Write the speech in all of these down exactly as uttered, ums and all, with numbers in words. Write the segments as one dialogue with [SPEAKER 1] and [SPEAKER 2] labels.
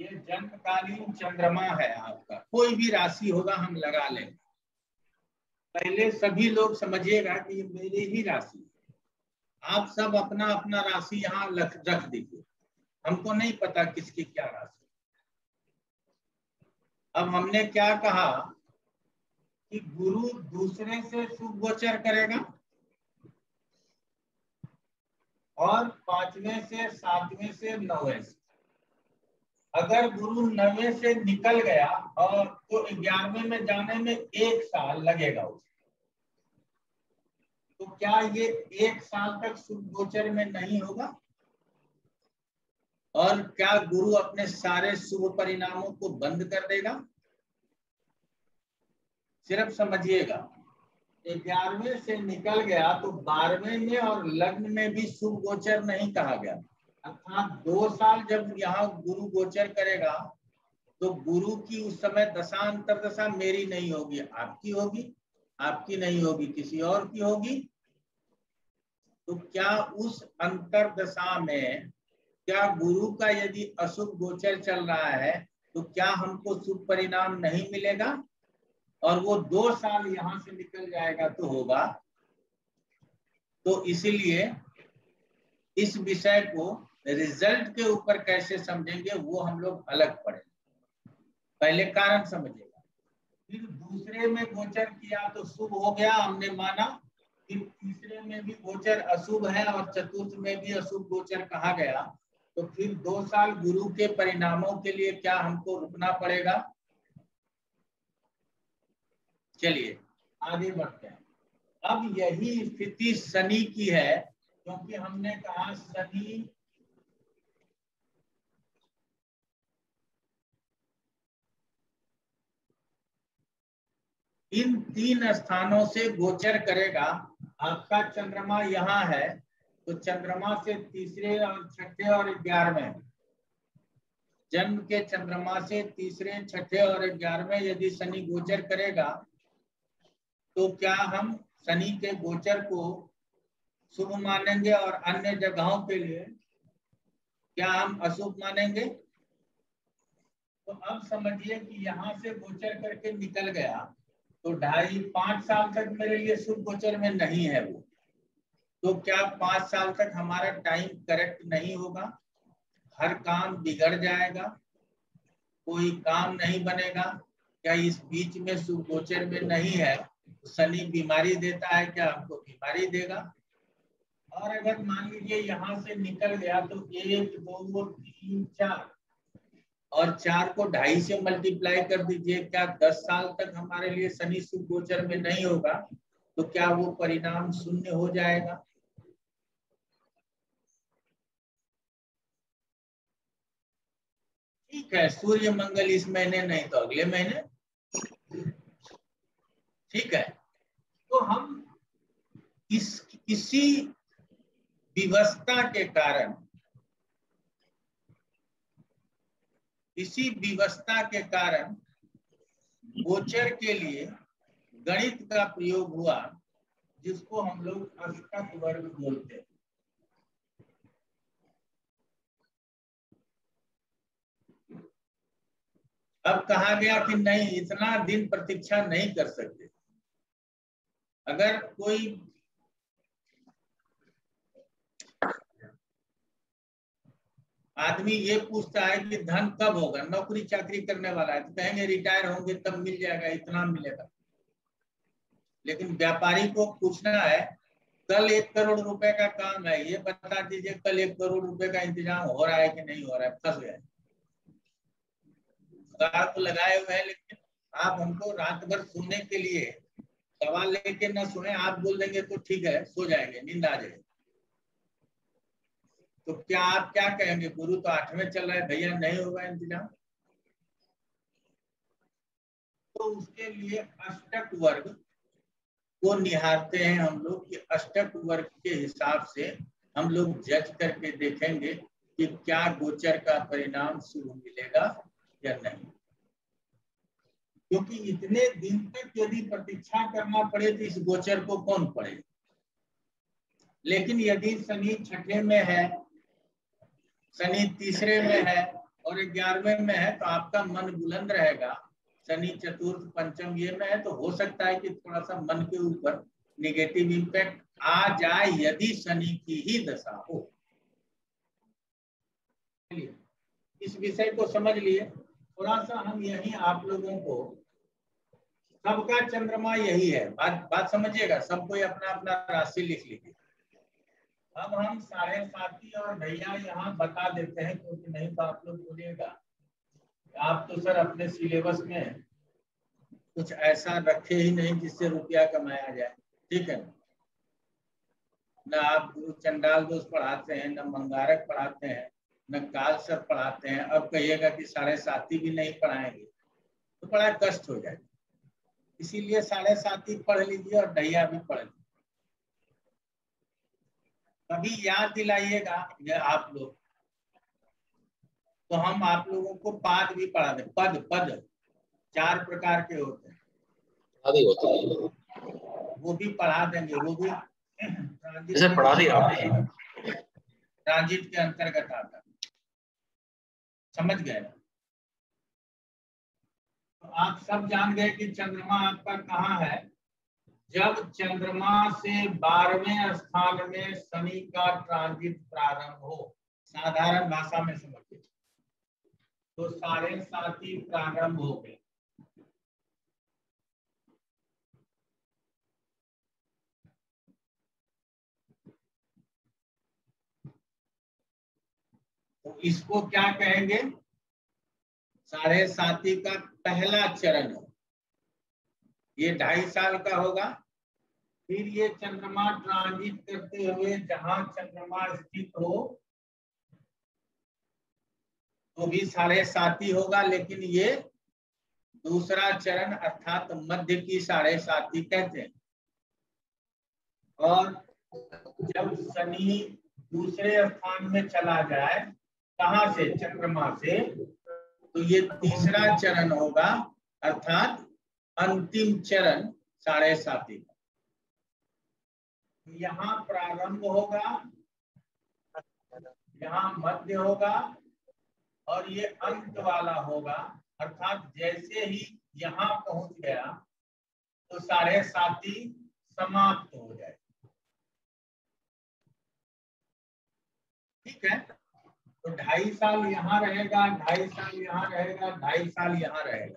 [SPEAKER 1] ये जन्मकालीन चंद्रमा है आपका, कोई भी राशि होगा हम लगा लेंगे। पहले सभी लोग समझिएगा कि ये मेरी ही राशि है। आप सब अपना अपना राशि यहाँ रख दीजिए, हमको नहीं पता किसकी क्या राशि। अब हमने क्या कहा कि गुरु दूसरे से शुभ गोचर करेगा और पांचवें से, सातवें से, नौवें से। अगर गुरु नवे से निकल गया और तो ग्यारहवें में जाने में एक साल लगेगा उसे, तो क्या ये एक साल तक शुभ गोचर में नहीं होगा? और क्या गुरु अपने सारे शुभ परिणामों को बंद कर देगा? सिर्फ समझिएगा, ग्यारहवें से निकल गया तो बारहवें में और लग्न में भी शुभ गोचर नहीं कहा गया। अर्थात दो साल जब यहाँ गुरु गोचर करेगा तो गुरु की उस समय दशा अंतरदशा मेरी नहीं होगी, आपकी होगी, आपकी नहीं होगी, किसी और की होगी। तो क्या उस अंतरदशा में क्या गुरु का यदि अशुभ गोचर चल रहा है तो क्या हमको शुभ परिणाम नहीं मिलेगा? और वो दो साल यहां से निकल जाएगा तो होगा। तो इसीलिए इस विषय को रिजल्ट के ऊपर कैसे समझेंगे वो हम लोग अलग पढ़ेंगे। पहले कारण समझेगा, फिर दूसरे में गोचर किया तो शुभ हो गया, हमने माना। फिर तीसरे में भी गोचर अशुभ है और चतुर्थ में भी अशुभ गोचर कहा गया, तो फिर दो साल गुरु के परिणामों के लिए क्या हमको रुकना पड़ेगा? चलिए आगे बढ़ते हैं। अब यही स्थिति शनि की है, क्योंकि हमने कहा शनि इन तीन स्थानों से गोचर करेगा। आपका चंद्रमा यहाँ है, तो चंद्रमा से तीसरे और छठे और ग्यारहवें, जन्म के चंद्रमा से तीसरे, छठे और ग्यारहवें यदि शनि गोचर करेगा तो क्या हम शनि के गोचर को शुभ मानेंगे और अन्य जगहों के लिए क्या हम अशुभ मानेंगे? तो अब समझिए कि यहाँ से गोचर करके निकल गया तो ढाई पांच साल तक मेरे लिए शुभ गोचर में नहीं है वो, तो क्या पांच साल तक हमारा टाइम करेक्ट नहीं होगा? हर काम बिगड़ जाएगा, कोई काम नहीं बनेगा। क्या इस बीच में शुभ गोचर में नहीं है, शनि बीमारी देता है, क्या हमको बीमारी देगा? और अगर मान लीजिए यहाँ से निकल गया तो एक, दो, तीन, चार, और चार को ढाई से मल्टीप्लाई कर दीजिए, क्या दस साल तक हमारे लिए शनि शुभ गोचर में नहीं होगा? तो क्या वो परिणाम शून्य हो जाएगा? ठीक है, सूर्य मंगल इस महीने नहीं तो अगले महीने, ठीक है। तो हम इस किसी विवशता के कारण इसी विवशता के कारण गोचर के लिए गणित का प्रयोग हुआ, जिसको हम लोग अष्टक वर्ग बोलते हैं। अब कहा गया कि नहीं, इतना दिन प्रतीक्षा नहीं कर सकते। अगर कोई आदमी ये पूछता है कि धन कब होगा, नौकरी चाकरी करने वाला है तो कहेंगे रिटायर होंगे तब मिल जाएगा, इतना मिलेगा। लेकिन व्यापारी को पूछना है कल एक करोड़ रुपए का काम है, ये बता दीजिए कल एक करोड़ रुपए का इंतजाम हो रहा है कि नहीं हो रहा है, फंस गए। जुगाड़ तो लगाए हुए हैं, लेकिन आप हमको रात भर सोने के लिए सवाल लेके न सुने, आप बोल देंगे तो ठीक है सो जाएंगे, नींद आ जाएगी। तो क्या आप क्या कहेंगे, गुरु तो आठवें चल रहा है भैया, नहीं होगा इंतजाम? तो उसके लिए अष्टक वर्ग को निहारते हैं हम लोग कि अष्टक वर्ग के हिसाब से हम लोग जज करके देखेंगे कि क्या गोचर का परिणाम शुभ मिलेगा या नहीं। क्योंकि इतने दिन तक यदि प्रतीक्षा करना पड़े तो इस गोचर को कौन पढ़े। लेकिन यदि शनि छठे में है, शनि तीसरे में है, और ग्यारहवें में है तो आपका मन बुलंद रहेगा। शनि चतुर्थ पंचम ये में है तो हो सकता है कि थोड़ा सा मन के ऊपर नेगेटिव इम्पैक्ट आ जाए यदि शनि की ही दशा हो। इस विषय को समझ लिए। थोड़ा सा हम यही आप लोगों को, सबका चंद्रमा यही है, बात बात समझिएगा। सब कोई अपना अपना राशि लिख लीजिए। अब हम साढ़े साथी और भैया यहाँ बता देते हैं, क्योंकि नहीं तो आप लोग बोलिएगा आप तो सर अपने सिलेबस में कुछ ऐसा रखे ही नहीं जिससे रुपया कमाया जाए। ठीक है, न आप गुरु चंडाल दोष पढ़ाते हैं, न मंगारक पढ़ाते हैं, न काल सर पढ़ाते हैं। अब कहिएगा कि साढ़े साथी भी नहीं पढ़ाएंगे तो बड़ा कष्ट हो जाएगा। इसीलिए साढ़े साथी पढ़ लीजिए और ढैया भी पढ़ लीजिए। कभी याद दिलाइएगा ये आप लोग, तो हम आप लोगों को पाद भी पढ़ा दें। पद पद चार प्रकार के होते हैं,
[SPEAKER 2] आदि होते हैं,
[SPEAKER 1] वो भी पढ़ा देंगे। वो भी
[SPEAKER 2] जैसे पढ़ा दिया
[SPEAKER 1] ट्रांजिट के अंतर्गत आता है। समझ गए? तो आप सब जान गए कि चंद्रमा आपका कहाँ है। जब चंद्रमा से बारहवें स्थान में शनि का ट्रांजिट प्रारंभ हो, साधारण भाषा में समझिए, तो साढ़े साथी प्रारंभ हो गए। तो इसको क्या कहेंगे? साढ़े साथी का पहला चरण हो, ये ढाई साल का होगा। फिर ये चंद्रमा ट्रांजिट करते हुए जहां चंद्रमा स्थित हो तो भी साढ़े साथी होगा, लेकिन ये दूसरा चरण अर्थात मध्य की साढ़े साथी कहते हैं। और जब शनि दूसरे स्थान में चला जाए, कहां से? चंद्रमा से, तो ये तीसरा चरण होगा अर्थात अंतिम चरण साढ़े साथी का। यहाँ प्रारंभ होगा, यहाँ मध्य होगा और ये अंत वाला होगा। अर्थात जैसे ही यहाँ पहुंच गया तो साढ़े साथी समाप्त हो जाए। ठीक है, तो ढाई साल यहाँ रहेगा, ढाई साल यहाँ रहेगा, ढाई साल यहाँ रहेगा।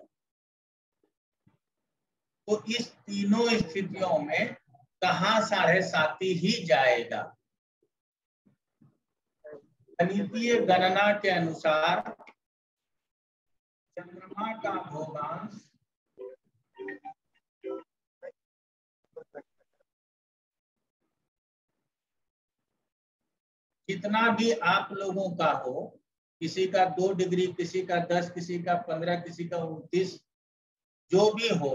[SPEAKER 1] तो इस तीनों स्थितियों में कहाँ साढ़े साथी ही जाएगा? गणितीय गणना के अनुसार चंद्रमा का भोगांश जितना भी आप लोगों का हो, किसी का दो डिग्री, किसी का दस, किसी का पंद्रह, किसी का उनतीस, जो भी हो,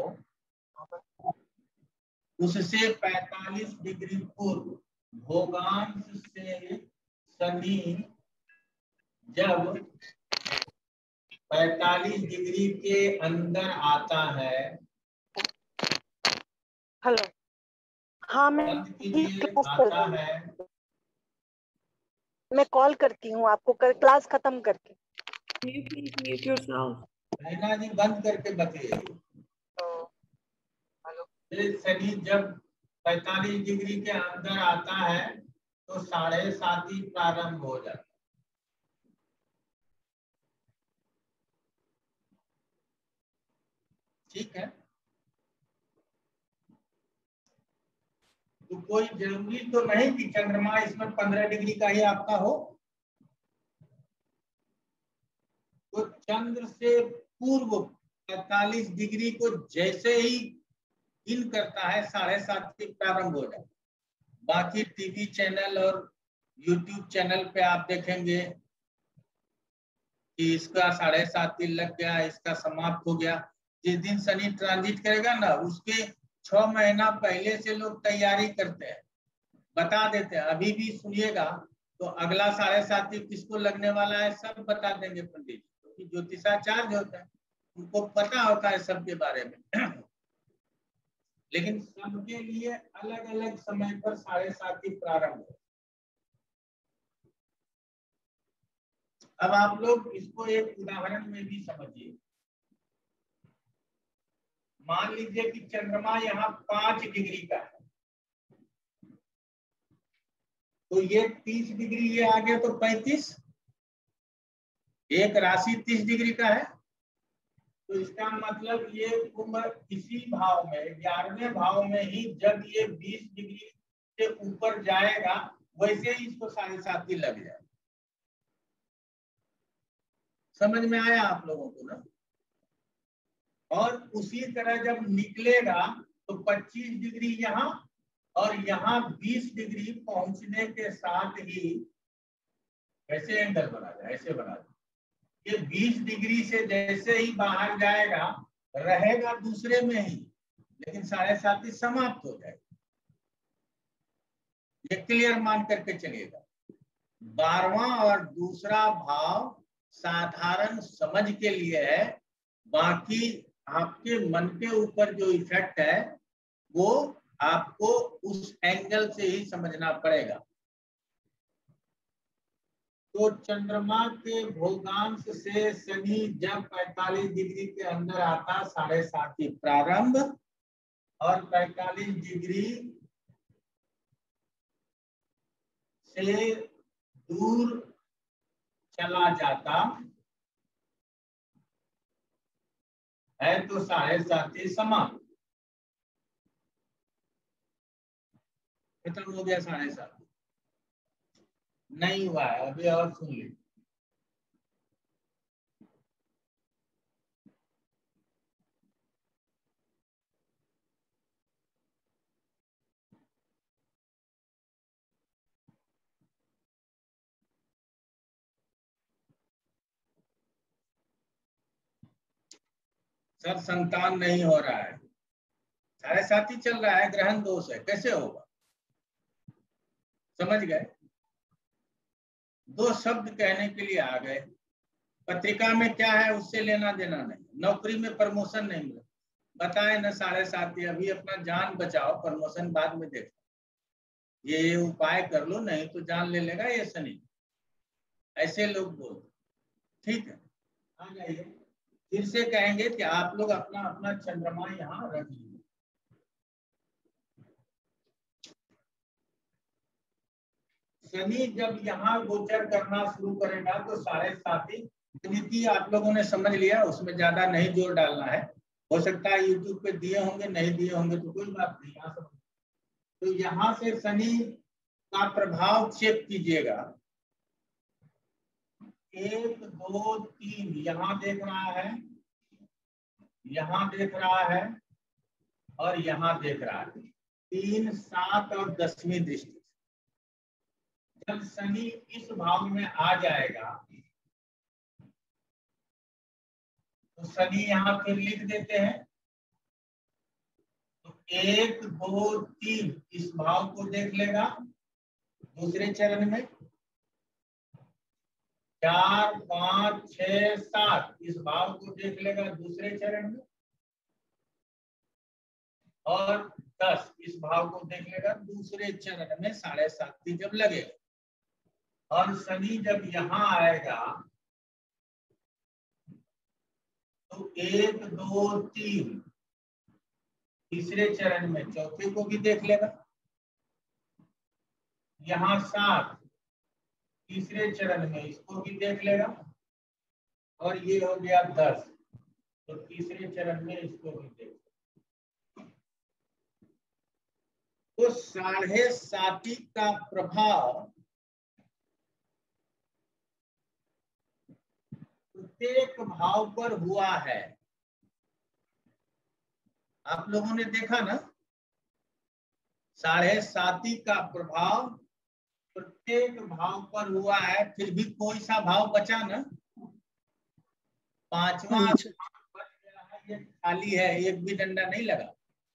[SPEAKER 1] उससे पैंतालीस डिग्री पूर्व भोगांश से शनि जब पैंतालीस डिग्री के अंदर आता है,
[SPEAKER 3] हेलो, हाँ मैं
[SPEAKER 1] आता है,
[SPEAKER 3] मैं कॉल करती हूँ आपको कर, क्लास खत्म करके।
[SPEAKER 1] रहना जी बंद करके बताइए। शनि जब पैंतालीस डिग्री के अंदर आता है तो साढ़े साथी प्रारंभ हो जाता है। ठीक है, तो कोई जरूरी तो नहीं कि चंद्रमा इसमें पंद्रह डिग्री का ही आपका हो। तो चंद्र से पूर्व पैंतालीस डिग्री को जैसे ही इन करता है साढ़े सात से प्रारंभ हो जाए। बाकी टीवी चैनल और यूट्यूब चैनल पे आप देखेंगे कि इसका साढ़े सात दिन लग गया, इसका समाप्त हो गया। जिस दिन शनि ट्रांजिट करेगा ना, उसके छह महीना पहले से लोग तैयारी करते हैं, बता देते हैं। अभी भी सुनिएगा तो अगला साढ़े साथी किसको लगने वाला है सब बता देंगे पंडित जी, क्योंकि ज्योतिषाचार्य होते हैं, उनको पता होता है सबके बारे में। लेकिन सबके लिए अलग अलग समय पर साढ़े साथी प्रारंभ हो। अब आप लोग इसको एक उदाहरण में भी समझिए। मान लीजिए कि चंद्रमा यहाँ पांच डिग्री का है, तो ये तीस डिग्री ये आ गया तो पैंतीस, एक राशि तीस डिग्री का है, तो इसका मतलब ये कुंभ इसी भाव में, ग्यारहवें भाव में ही जब ये बीस डिग्री से ऊपर जाएगा वैसे ही इसको साढ़े सात ही लग जाए। समझ में आया आप लोगों को ना? और उसी तरह जब निकलेगा तो पच्चीस डिग्री यहाँ और यहाँ बीस डिग्री पहुंचने के साथ ही ऐसे एंगल बना जाए, ऐसे बना जाए। ये बीस डिग्री से जैसे ही बाहर जाएगा रहेगा दूसरे में ही, लेकिन साढ़े सात ही समाप्त हो जाएगा। ये क्लियर मान करके चलिएगा। बारहवां और दूसरा भाव साधारण समझ के लिए है, बाकी आपके मन के ऊपर जो इफेक्ट है वो आपको उस एंगल से ही समझना पड़ेगा। तो चंद्रमा के भोगांश से शनि जब पैंतालीस डिग्री के अंदर आता साढ़े सात ही प्रारंभ और पैंतालीस डिग्री से दूर चला जाता है तो साढ़े सात ही समाप्त, खत्म हो गया। साढ़े सात नहीं हुआ है अभी, और सुन लीजिए। सर संतान नहीं हो रहा है, साढ़े सात ही चल रहा है, ग्रहण दोष है, कैसे होगा? समझ गए? दो शब्द कहने के लिए आ गए। पत्रिका में क्या है उससे लेना देना नहीं, नौकरी में प्रमोशन नहीं मिला, बताए ना साढ़े सात ही। अभी अपना जान बचाओ, प्रमोशन बाद में देखो, ये ये उपाय कर लो नहीं तो जान ले लेगा ये शनि, ऐसे लोग बोलते। ठीक है, आ जाइए। फिर से कहेंगे कि आप लोग अपना अपना चंद्रमा यहाँ रख लीजिए। शनि जब यहाँ गोचर करना शुरू करेगा तो साढ़े सात ही नीति आप लोगों ने समझ लिया, उसमें ज्यादा नहीं जोर डालना है। हो सकता है यूट्यूब पे दिए होंगे, नहीं दिए होंगे तो कोई बात नहीं, यहाँ समझ। तो यहाँ से शनि का प्रभाव चेक कीजिएगा, एक दो तीन यहाँ देख रहा है, यहाँ देख रहा है और यहाँ देख रहा है। तीन, सात और दसवीं दृष्टि। जब शनि इस भाव में आ जाएगा तो शनि यहाँ फिर लिख देते हैं, तो एक दो तीन इस भाव को देख लेगा दूसरे चरण में, चार पांच छह सात इस भाव को देख लेगा दूसरे चरण में, और दस इस भाव को देख लेगा दूसरे चरण में साढ़े सात की जब लगेगा। और शनि जब यहाँ आएगा तो एक दो तीन तीसरे चरण में चौथे को भी देख लेगा, यहाँ सात तीसरे चरण में इसको भी देख लेगा, और ये हो गया दस तो तीसरे चरण में इसको भी देख लेगा। तो साढ़े साती का प्रभाव प्रत्येक भाव पर हुआ है। आप लोगों ने देखा ना, साढ़े साती का प्रभाव प्रत्येक भाव पर हुआ है, फिर भी कोई सा भाव बचा ना? पांचवा बच गया है, ये खाली है, एक भी डंडा नहीं लगा।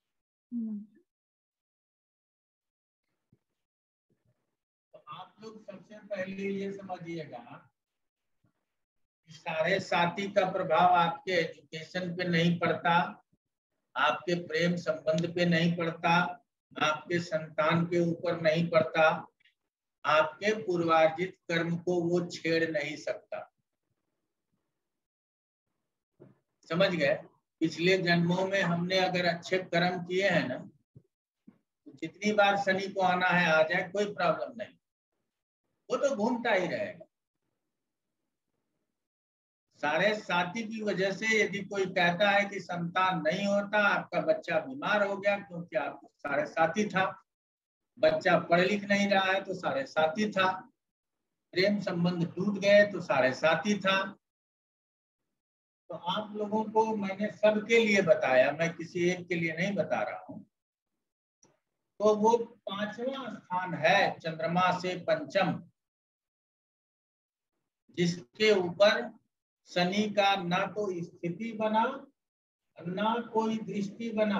[SPEAKER 1] तो आप लोग सबसे पहले ये समझिएगा, साढ़े साती का प्रभाव आपके एजुकेशन पे नहीं पड़ता, आपके प्रेम संबंध पे नहीं पड़ता, आपके संतान के ऊपर नहीं पड़ता, आपके पूर्वार्जित कर्म को वो छेड़ नहीं सकता। समझ गए? पिछले जन्मों में हमने अगर अच्छे कर्म किए हैं ना, तो जितनी बार शनि को आना है आ जाए, कोई प्रॉब्लम नहीं, वो तो घूमता ही रहेगा। साढ़े साथी की वजह से यदि कोई कहता है कि संतान नहीं होता, आपका बच्चा बीमार हो गया क्योंकि आपको साढ़े साथी था, बच्चा पढ़ लिख नहीं रहा है तो साढ़े साथी था, प्रेम संबंध टूट गए तो साढ़े साथी था। तो आप लोगों को मैंने सबके लिए बताया, मैं किसी एक के लिए नहीं बता रहा हूं। तो वो पांचवा स्थान है चंद्रमा से पंचम, जिसके ऊपर शनि का ना तो स्थिति बना ना कोई दृष्टि बना।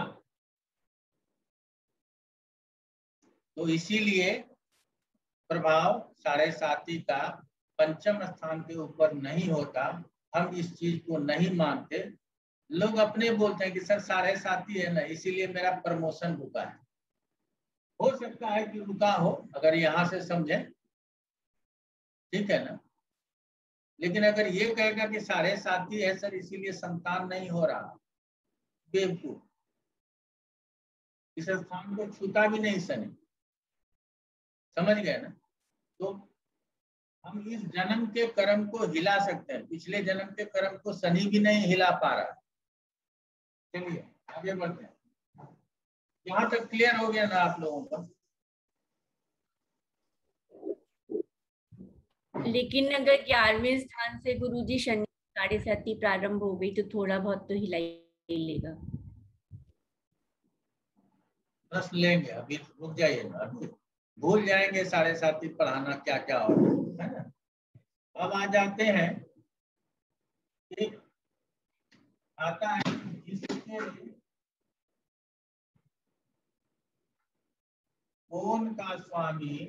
[SPEAKER 1] तो इसीलिए प्रभाव साढ़े साथी का पंचम स्थान के ऊपर नहीं होता। हम इस चीज को नहीं मानते। लोग अपने बोलते हैं कि सर साढ़े साथी है ना, इसीलिए मेरा प्रमोशन रुका है। हो सकता है कि रुका हो, अगर यहां से समझे, ठीक है ना। लेकिन अगर ये कहेगा कि साढ़े साथी है सर इसीलिए संतान नहीं हो रहा, बेवकूफ। इस स्थान को छूता भी नहीं शनि, समझ गए ना। तो हम इस जन्म के कर्म को हिला सकते हैं, पिछले जन्म के कर्म को शनि भी नहीं हिला पा रहा। चलिए आगे बढ़ते हैं। यहाँ तक क्लियर हो गया ना आप लोगों का?
[SPEAKER 4] लेकिन अगर ग्यारहवें स्थान से गुरुजी शनि साढ़े साथी प्रारंभ हो गई तो थोड़ा बहुत तो हिला ही लेगा।
[SPEAKER 1] बस लेंगे, अभी रुक जाइए ना, अभी भूल जाएंगे साढ़े साथी पढ़ाना क्या क्या होगा, है ना। अब आ जाते हैं, एक आता है जिसके कोन का स्वामी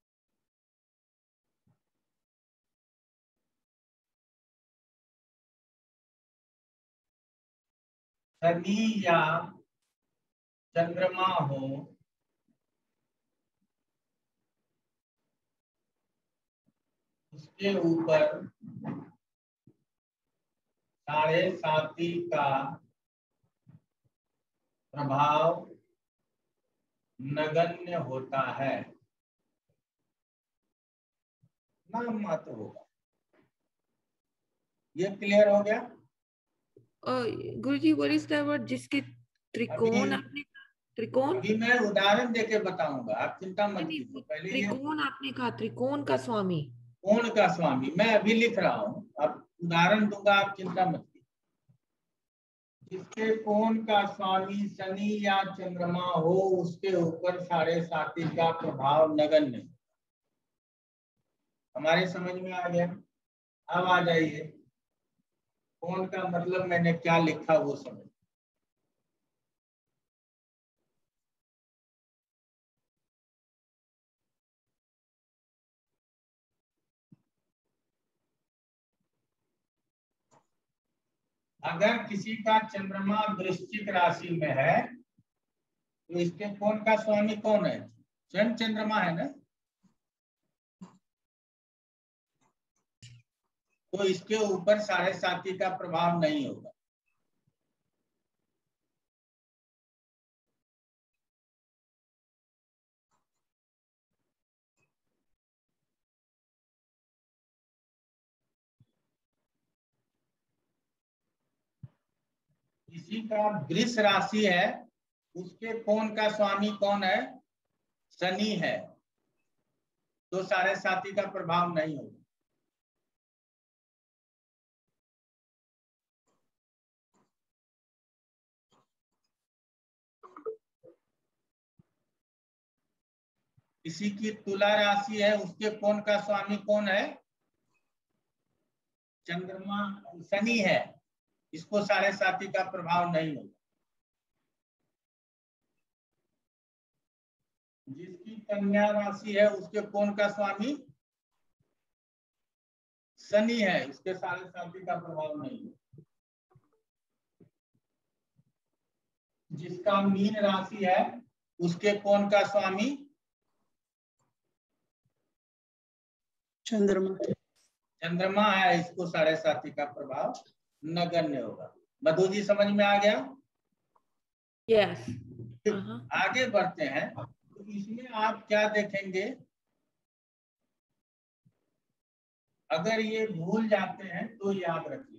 [SPEAKER 1] शनि या चंद्रमा हो, उसके ऊपर साढ़े साथी का प्रभाव नगण्य होता है, नाम मात्र होगा। ये क्लियर हो गया?
[SPEAKER 5] गुरुजी व्हाट इज द वर्ड जिसके त्रिकोण आपने त्रिकोण
[SPEAKER 1] अभी मैं उदाहरण देके बताऊंगा, आप चिंता मत कीजिए। पहले
[SPEAKER 5] त्रिकोण आपने कहा, त्रिकोण का स्वामी,
[SPEAKER 1] कोण का स्वामी मैं अभी लिख रहा हूँ, अब उदाहरण दूंगा, आप चिंता मत कीजिए। जिसके कोण का स्वामी शनि या चंद्रमा हो, उसके ऊपर साढ़े साथी का प्रभाव नगण्य। हमारे समझ में आ गया? अब आ जाइए, कोण का मतलब मैंने क्या लिखा वो समझ। अगर किसी का चंद्रमा वृश्चिक राशि में है तो इसके कोण का स्वामी कौन है? स्वयं चंद्रमा है ना। तो इसके ऊपर साढ़े साथी का प्रभाव नहीं होगा। किसी का वृष राशि है, उसके कोण का स्वामी कौन है? शनि है, तो साढ़े साथी का प्रभाव नहीं होगा। किसी की तुला राशि है, उसके कोण का स्वामी कौन है? चंद्रमा, शनि है, इसको साढ़े साथी का प्रभाव नहीं होगा। जिसकी कन्या राशि है, उसके कोण का स्वामी शनि है, इसके साढ़े साथी का प्रभाव नहीं है। जिसका मीन राशि है, उसके कोण का स्वामी
[SPEAKER 6] चंद्रमा
[SPEAKER 1] चंद्रमा है, इसको साढ़े साथी का प्रभाव नगण्य होगा। मधु जी समझ में आ गया?
[SPEAKER 5] यस।
[SPEAKER 1] आगे बढ़ते हैं तो इसमें आप क्या देखेंगे, अगर ये भूल जाते हैं तो याद रखिए।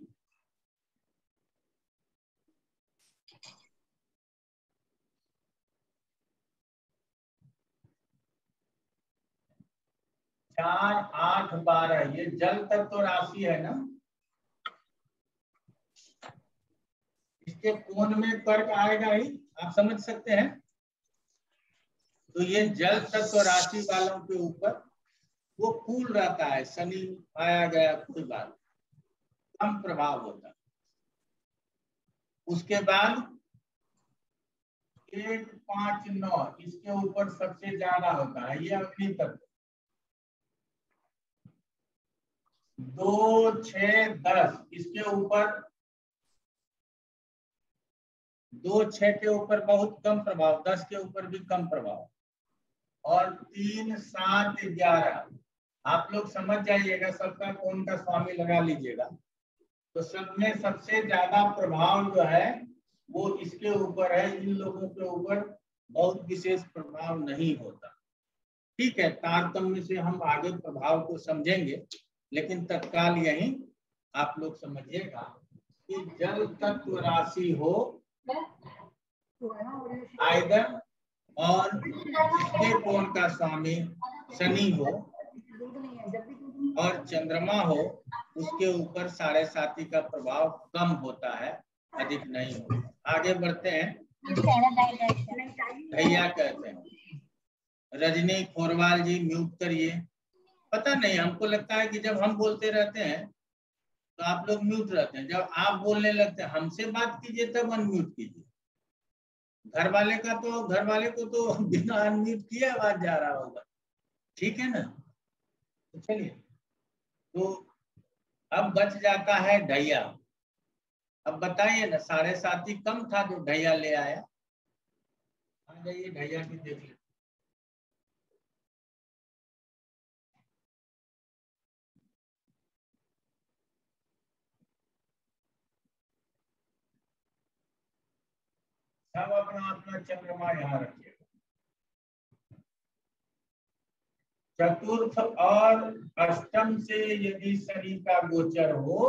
[SPEAKER 1] चार आठ बारह ये जल तत्व राशि है ना, इसके कोण में कर्क आएगा ही, आप समझ सकते हैं। तो ये जल तत्व राशि वालों के ऊपर वो कूल रहता है, शनि आया गया कोई बात, कम प्रभाव होता है। उसके बाद एक पांच नौ इसके ऊपर सबसे ज्यादा होता है, ये अग्नि तत्व। दो छह दस इसके ऊपर, दो छह के ऊपर बहुत कम प्रभाव, दस के ऊपर भी कम प्रभाव, और तीन सात ग्यारह आप लोग समझ जाइएगा, सबका कौन का स्वामी लगा लीजिएगा। तो सब में सबसे ज्यादा प्रभाव जो है वो इसके ऊपर है, इन लोगों के ऊपर बहुत विशेष प्रभाव नहीं होता। ठीक है, तारतम्य से हम आगे प्रभाव को समझेंगे, लेकिन तत्काल यही आप लोग समझिएगा कि जल तत्व राशि हो आयदन और इसके कोण का स्वामी शनि हो और चंद्रमा हो, उसके ऊपर साढ़े साथी का प्रभाव कम होता है, अधिक नहीं होता। आगे बढ़ते हैं। भैया कहते हैं, रजनी खोरवाल जी म्यूट करिए। पता नहीं, हमको लगता है कि जब हम बोलते रहते हैं तो आप लोग म्यूट रहते हैं, जब आप बोलने लगते हैं हमसे बात कीजिए तब अनम्यूट कीजिए। घर वाले का तो घर वाले को तो बिना अनम्यूट किए आवाज जा रहा होगा, ठीक है ना। तो चलिए, तो अब बच जाता है ढैया। अब बताइए ना, साढ़े साथी कम था जो ढैया ले आया। आ जाइए ढैया की देख लेते। सब अपना अपना चंद्रमा यहाँ रखिएगा। चतुर्थ और अष्टम से यदि शनि का गोचर हो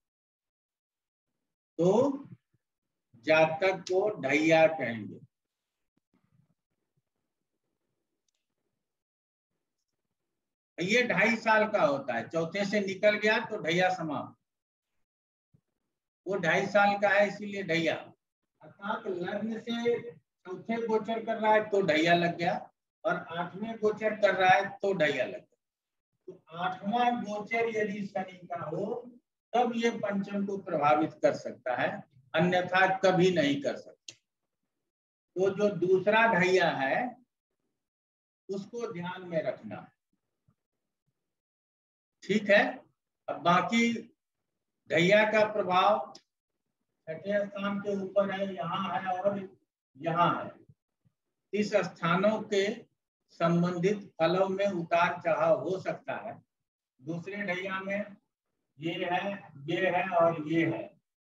[SPEAKER 1] तो जातक को ढैया कहेंगे। ये ढाई साल का होता है, चौथे से निकल गया तो ढैया समाप्त। वो ढाई साल का है इसीलिए ढैया, अर्थात लग्न से चौथे गोचर कर रहा है तो ढैया लग गया, और आठवें गोचर कर रहा है तो ढैया लग गया। तो आठवां गोचर यदि शनि का हो तब ये पंचम को प्रभावित कर सकता है, अन्यथा कभी नहीं कर सकता। तो जो दूसरा ढैया है उसको ध्यान में रखना है, ठीक है। अब बाकी ढैया का प्रभाव छठे स्थान के ऊपर है, यहाँ है और यहाँ है। इस स्थानों के संबंधित फलों में उतार चढ़ाव हो सकता है। दूसरे ढैया में ये है, ये है और ये है।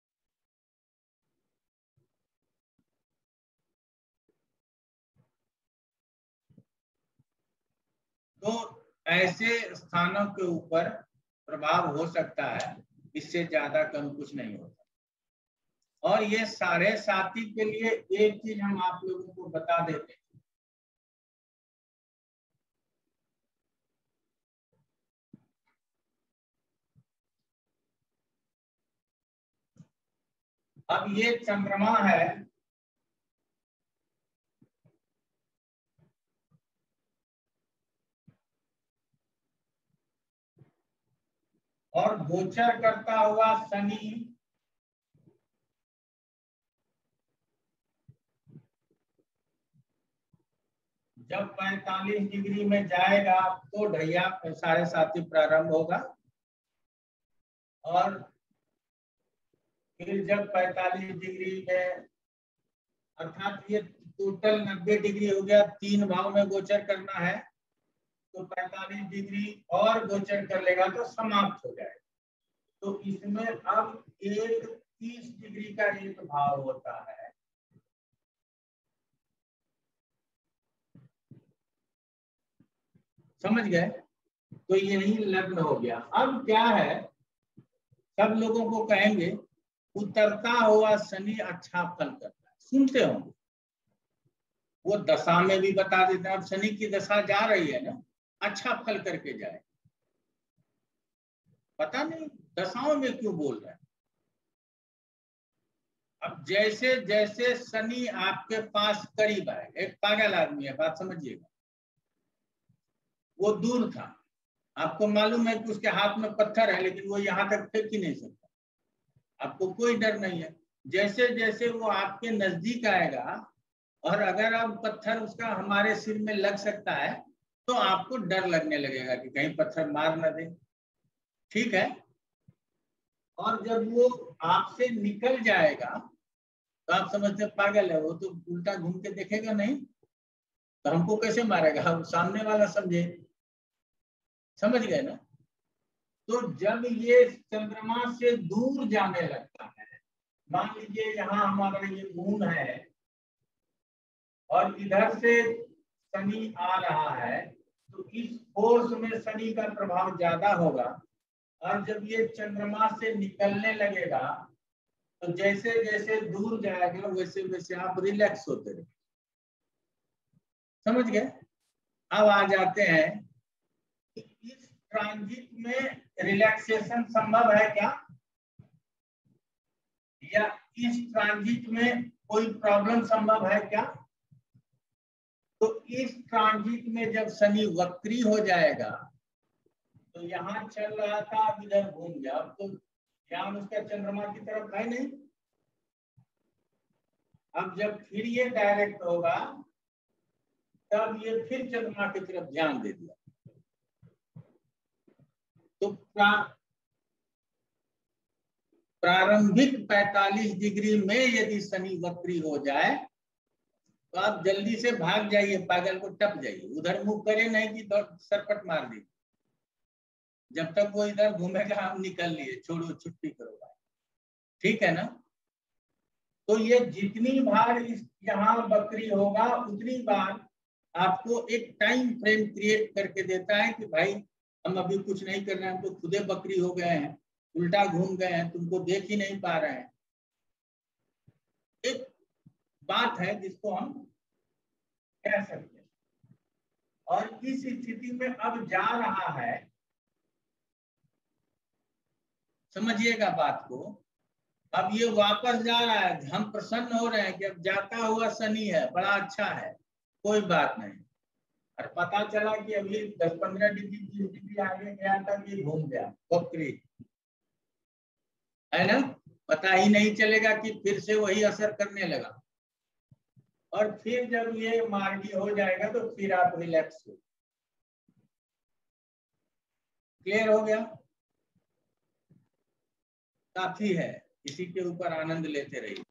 [SPEAKER 1] तो ऐसे स्थानों के ऊपर प्रभाव हो सकता है, इससे ज्यादा कम कुछ नहीं होता। और ये साढ़े साथी के लिए एक चीज हम आप लोगों को बता देते हैं, अब ये चंद्रमा है, और गोचर करता हुआ शनि जब पैंतालीस डिग्री में जाएगा तो ढैया साढ़े साथी प्रारंभ होगा, और फिर जब पैंतालीस डिग्री में, अर्थात ये टोटल नब्बे डिग्री हो गया, तीन भाव में गोचर करना है, तो पैंतालीस डिग्री और गोचर कर लेगा तो समाप्त हो जाएगा। तो इसमें अब एक तीस डिग्री का एक भाव होता है। समझ गए? तो यही लग्न हो गया। अब क्या है, सब लोगों को कहेंगे उतरता हुआ शनि अच्छा फल करता है, सुनते होंगे। वो दशा में भी बता देते हैं। अब शनि की दशा जा रही है ना, अच्छा फल करके जाए। पता नहीं दशाओं में क्यों बोल रहे हैं। अब जैसे जैसे शनि आपके पास करीब आए, एक पागल आदमी है, बात समझिएगा, वो दूर था, आपको मालूम है कि उसके हाथ में पत्थर है, लेकिन वो यहाँ तक फेंक ही नहीं सकता, आपको कोई डर नहीं है। जैसे जैसे वो आपके नजदीक आएगा, और अगर अब पत्थर उसका हमारे सिर में लग सकता है, तो आपको डर लगने लगेगा कि कहीं पत्थर मार न दे। ठीक है? और जब वो आपसे निकल जाएगा, तो आप समझते पागल है, वो तो उल्टा घूम के देखेगा नहीं, तो हमको कैसे मारेगा, हम सामने वाला समझे। समझ गए ना? तो जब ये चंद्रमा से दूर जाने लगता है, मान लीजिए यहाँ हमारा ये मून है और इधर से शनि आ रहा है, तो इस फोर्स में शनि का प्रभाव ज्यादा होगा। और जब ये चंद्रमा से निकलने लगेगा, तो जैसे जैसे दूर जाएगा वैसे वैसे आप रिलैक्स होते रहे। समझ गए? अब आ जाते हैं कि इस ट्रांजिट में रिलैक्सेशन संभव है क्या, या इस ट्रांजिट में कोई प्रॉब्लम संभव है क्या? तो इस ट्रांजिट में जब शनि वक्री हो जाएगा, तो यहाँ चल रहा था, अब इधर घूम गया, अब तो ध्यान उसका चंद्रमा की तरफ है नहीं। अब जब फिर ये डायरेक्ट होगा, तब ये फिर चंद्रमा की तरफ ध्यान दे दिया। तो प्रा, प्रारंभिक पैंतालीस डिग्री में यदि शनि वक्री हो जाए, तो आप जल्दी से भाग जाइए, पागल को टप जाइए, उधर मुंह करे नहीं कि सरपट मार दी। जब तक वो इधर घूमेगा हम निकल लिए, छोड़ो छुट्टी करो भाई। ठीक है ना? तो ये जितनी बार इस यहाँ वक्री होगा, उतनी बार आपको एक टाइम फ्रेम क्रिएट करके देता है कि भाई हम अभी कुछ नहीं कर रहे हैं, हम तो खुदे बकरी हो गए हैं, उल्टा घूम गए हैं, तुमको देख ही नहीं पा रहे हैं। एक बात है जिसको हम कह सकते हैं। और इस स्थिति में अब जा रहा है, समझिएगा बात को, अब ये वापस जा रहा है, हम प्रसन्न हो रहे हैं कि अब जाता हुआ शनि है, बड़ा अच्छा है, कोई बात नहीं। और पता चला कि अभी दस पंद्रह डिग्री बीस डिग्री आगे गया था, ये घूम गया वक्री, है ना? पता ही नहीं चलेगा कि फिर से वही असर करने लगा। और फिर जब ये मार्गी हो जाएगा, तो फिर आप रिलैक्स हो। क्लियर हो गया? काफी है, इसी के ऊपर आनंद लेते रहिए।